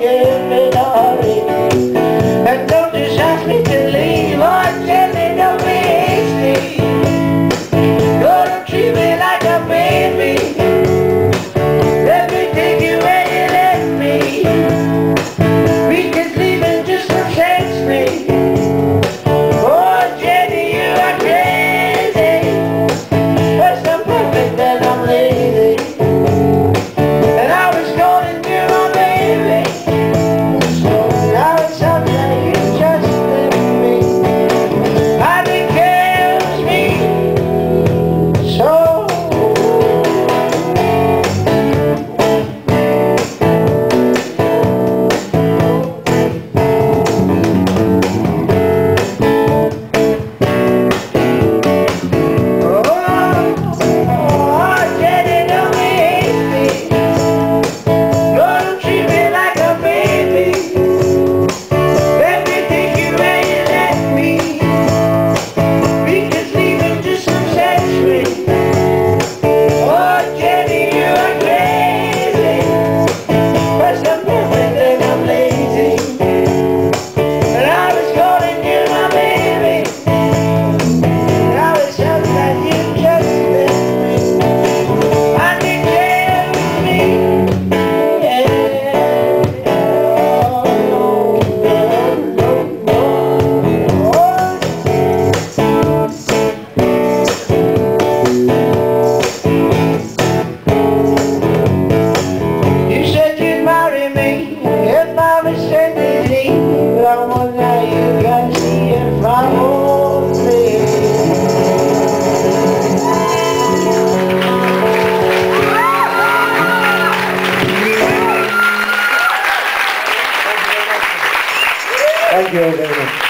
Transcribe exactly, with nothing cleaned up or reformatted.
give me the hurry. And don't just ask me to leave or tell me don't be hasty. Don't treat me like a baby. Let me take you where you left me. We just leaving just upsets me. Oh Jenny, you are crazy. First I'm perfect, then I'm lazy. And I was calling you my baby. So now it's something that you just left me. And it kills me so. Thank you very much.